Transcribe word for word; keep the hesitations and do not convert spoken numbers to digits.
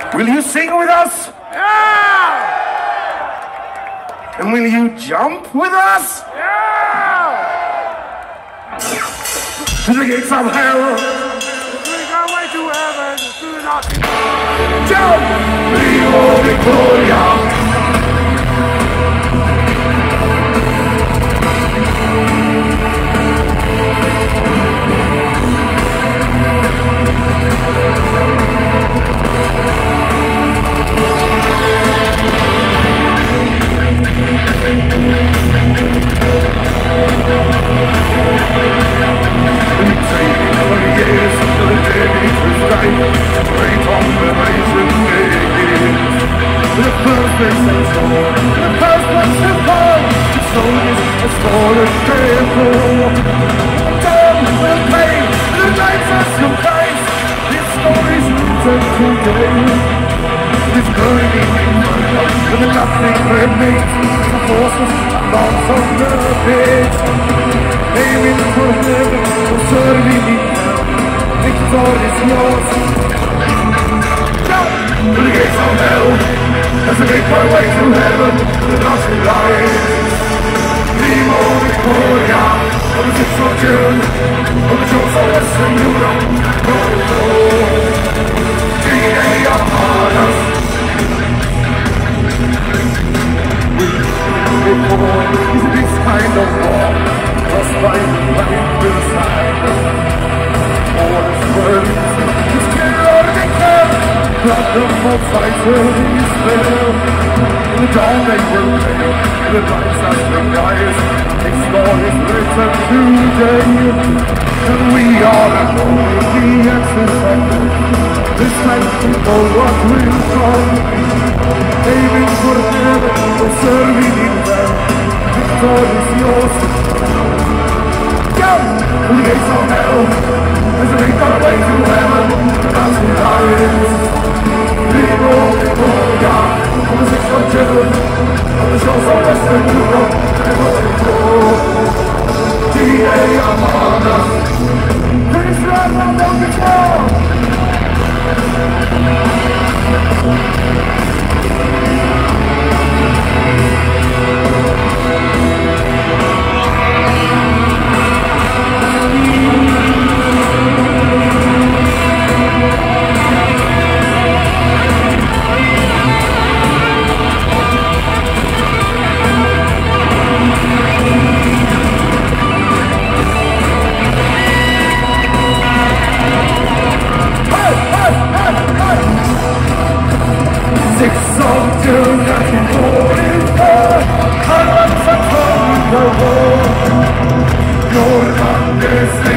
Will you sing with us? Yeah! And will you jump with us? Yeah! To the gates of hell. Take our way to heaven, to the knocking. Jump! Vivo Victoria! It's burning with nothing remains. The forces lost on the page. Aiming for heaven, serving it now. Victory is yours. Jump to the gates of hell. As I make my way to heaven, the nothing lies. Vivo Victoria, on the sixth of June, on the shores of Western Europe. No, no. G A upon us. Is this kind of war was by the side? All is words is killed they can. Blood of more fighters is fell. In the dawn they will pay. The lights as the rise. Its law is written today. And we are alone the exercise. This time people what will come. Aiming for heaven, or serving in them. Victory is yours. Jump to the gates of hell. As we make our way to heaven, that's the rise. Vivo Victoria, on the sixth of June, on the shores of Western Europe, and what we go. G A upon us. Please run along the floor. Six of June, nineteen forty-four, I once upon the war. Your hand is